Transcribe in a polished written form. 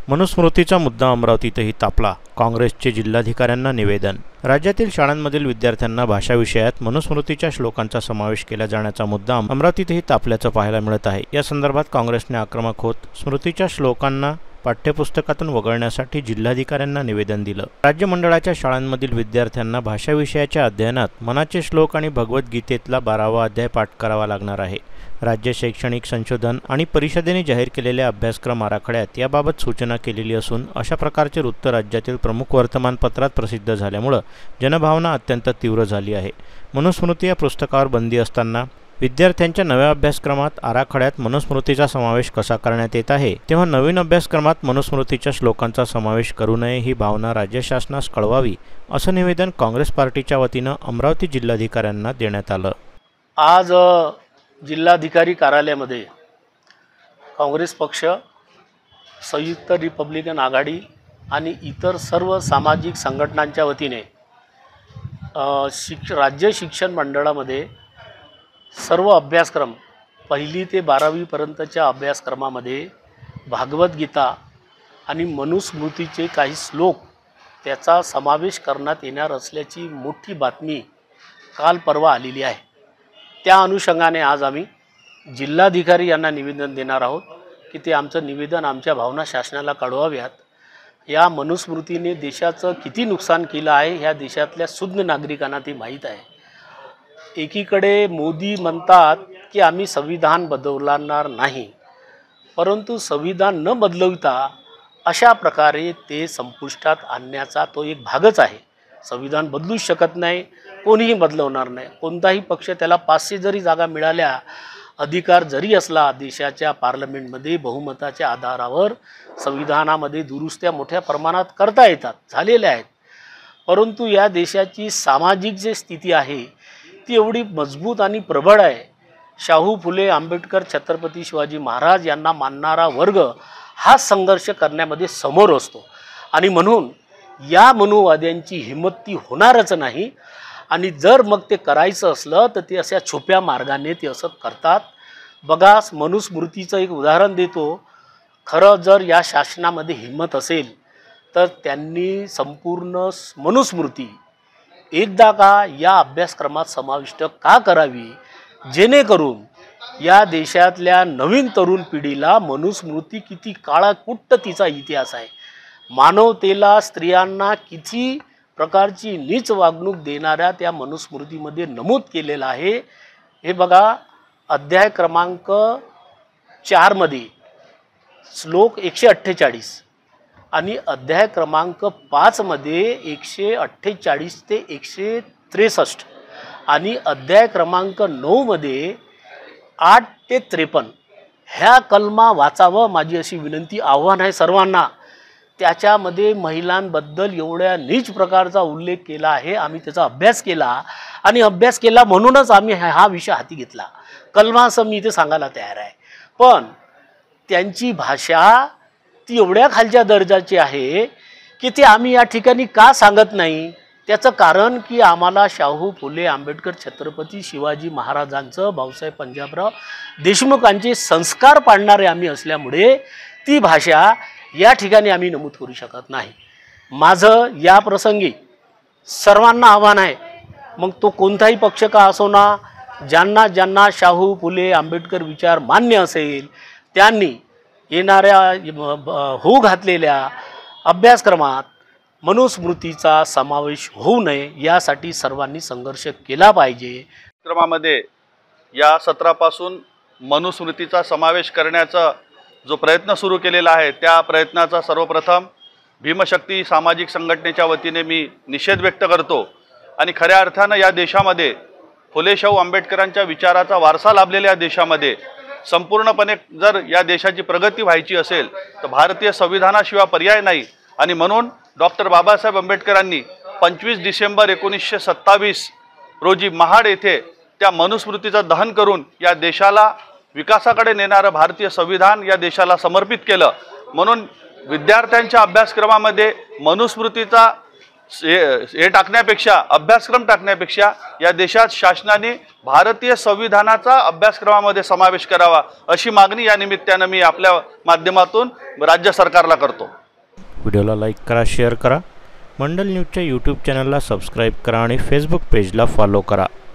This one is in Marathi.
मनुस्मृतीचा मुद्दा अमरावतीतही तापला. काँग्रेसचे जिल्हाधिकाऱ्यांना निवेदन. राज्यातील शाळांमधील विद्यार्थ्यांना भाषा विषयात मनुस्मृतीच्या श्लोकांचा समावेश केला जाण्याचा मुद्दा अमरावतीतही तापल्याचं पाहायला मिळत आहे. या संदर्भात काँग्रेसने आक्रमक होत स्मृतीच्या श्लोकांना पाठ्यपुस्तकातून वगळण्यासाठी जिल्हाधिकाऱ्यांना निवेदन दिलं. राज्य मंडळाच्या शाळांमधील विद्यार्थ्यांना भाषा विषयाच्या अध्ययनात मनाचे श्लोक आणि भगवद्गीतेतला 12वा अध्याय पाठ करावा लागणार आहे. राज्य शैक्षणिक संशोधन आणि परिषदेने जाहीर केलेल्या अभ्यासक्रम आराखड्यात याबाबत सूचना केलेली असून अशा प्रकारचे वृत्त राज्यातील प्रमुख वर्तमानपत्रात प्रसिद्ध झाल्यामुळे जनभावना अत्यंत तीव्र झाली आहे. मनुस्मृती या पुस्तकावर बंदी असताना विद्यार्थ्यांच्या नव्या अभ्यासक्रमात आराखड्यात मनुस्मृतीचा समावेश कसा करण्यात येत आहे, तेव्हा नवीन अभ्यासक्रमात मनुस्मृतीच्या श्लोकांचा समावेश करू नये ही भावना राज्य शासनास कळवावी, असं निवेदन काँग्रेस पार्टीच्या वतीनं अमरावती जिल्हाधिकाऱ्यांना देण्यात आलं. आज जिल्हाधिकारी कार्यालयामध्ये काँग्रेस पक्ष, संयुक्त रिपब्लिकन आघाडी आणि इतर सर्व सामाजिक संघटनांच्या वतीने राज्य शिक्षण मंडळामध्ये सर्व अभ्यासक्रम 1ली ते 12वीपर्यंतच्या अभ्यासक्रमामध्ये भागवद्गीता आणि मनुस्मृतीचे काही श्लोक त्याचा समावेश करण्यात येणार असल्याची मोठी बातमी काल परवा आलेली आहे. त्या अनुषंगाने आज आम्ही जिल्हाधिकारी यांना निवेदन देणार आहोत की ते आमचं निवेदन, आमच्या भावना शासनाला कळवाव्यात. या मनुस्मृतीने देशाचं किती नुकसान केलं आहे ह्या देशातल्या शुद्ध नागरिकांना ते माहीत आहे. एकीकडे मोदी म्हणतात की आम्ही संविधान बदलणार नाही, परंतु संविधान न बदलवता अशा प्रकारे ते संपुष्टात आणण्याचा तो एक भागच आहे. संविधान बदलूच शकत नाही, कोणीही बदलवणार नाही. कोणताही पक्ष त्याला 500 जरी जागा मिळाल्या, अधिकार जरी असला, देशाच्या पार्लमेंटमध्ये बहुमताच्या आधारावर संविधानामध्ये दुरुस्त्या मोठ्या प्रमाणात करता येतात, झालेल्या आहेत. परंतु या देशाची सामाजिक जी स्थिती आहे ती एवढी मजबूत आणि प्रबळ आहे. शाहू फुले आंबेडकर छत्रपती शिवाजी महाराज यांना मानणारा वर्ग हा संघर्ष करण्यामध्ये समोर असतो आणि म्हणून या मनुवाद्यांची हिंमत ती होणारच नाही. आणि जर मग ते करायचं असलं तर ते अशा छुप्या मार्गाने ते असं करतात. बघा, मनुस्मृतीचं एक उदाहरण देतो. खरं जर या शासनामध्ये हिंमत असेल तर त्यांनी संपूर्ण मनुस्मृती एकदा का या अभ्यासक्रमात समाविष्ट का करावी, जेणेकरून या देशातल्या नवीन तरुण पिढीला मनुस्मृती किती काळाकुट्ट तिचा इतिहास आहे, मानवतेला, स्त्रियांना किती प्रकारची नीच वागणूक देणाऱ्या त्या मनुस्मृतीमध्ये नमूद केलेलं आहे. हे बघा, अध्याय क्रमांक 4मध्ये श्लोक 148 आणि अध्याय क्रमांक 5मध्ये 148 ते 163 आणि अध्याय क्रमांक 9मध्ये 8 ते 53 ह्या कलमा वाचावं माझी अशी विनंती, आव्हान आहे सर्वांना. त्याच्यामध्ये महिलांबद्दल एवढ्या नीच प्रकारचा उल्लेख केला आहे. आम्ही त्याचा अभ्यास केला आणि अभ्यास केला म्हणूनच आम्ही हा विषय हाती घेतला. कलमा असं मी इथे सांगायला तयार आहे, पण त्यांची भाषा ती एवढ्या खालच्या दर्जाची आहे की ते आम्ही या ठिकाणी का सांगत नाही. त्याचं कारण की आम्हाला शाहू फुले आंबेडकर छत्रपती शिवाजी महाराजांचं, भाऊसाहेब पंजाबराव देशमुखांचे संस्कार पाडणारे आम्ही असल्यामुळे ती भाषा या ठिकाणी आम्ही नमूद करू शकत नाही. माझं या प्रसंगी सर्वांना आव्हान आहे, मग तो कोणताही पक्ष का असो ना, ज्यांना ज्यांना शाहू फुले आंबेडकर विचार मान्य असेल त्यांनी येणाऱ्या होऊ घातलेल्या अभ्यासक्रमात मनुस्मृतीचा समावेश होऊ नये यासाठी सर्वांनी संघर्ष केला पाहिजे. क्रमामध्ये या सत्रापासून मनुस्मृतीचा समावेश करण्याचा जो प्रयत्न सुरू केलेला आहे त्या प्रयत्नाचा सर्वप्रथम भीमशक्ती सामाजिक संघटनेच्या वतीने मी निषेध व्यक्त करतो. आणि खऱ्या अर्थानं या देशामध्ये फुले शाहू आंबेडकरांच्या विचाराचा वारसा लाभलेल्या देशामध्ये संपूर्णपणे जर या देशाची प्रगती व्हायची असेल तर भारतीय संविधानाशिवाय पर्याय नाही. आणि म्हणून डॉक्टर बाबासाहेब आंबेडकरांनी 25 डिसेंबर 1927 रोजी महाड येथे त्या मनुस्मृतीचं दहन करून या देशाला विकासाकडे नेणारं भारतीय संविधान या देशाला समर्पित केलं. म्हणून विद्यार्थ्यांच्या अभ्यासक्रमामध्ये मनुस्मृतीचा हे टाकण्यापेक्षा, अभ्यासक्रम टाकण्यापेक्षा या देशात शासनाने भारतीय संविधानाचा अभ्यासक्रमामध्ये समावेश करावा अशी मागणी या निमित्तानं मी आपल्या माध्यमातून राज्य सरकारला करतो. व्हिडिओला लाईक करा, शेअर करा, मंडल न्यूजच्या यूट्यूब चॅनलला सबस्क्राईब करा आणि फेसबुक पेजला फॉलो करा.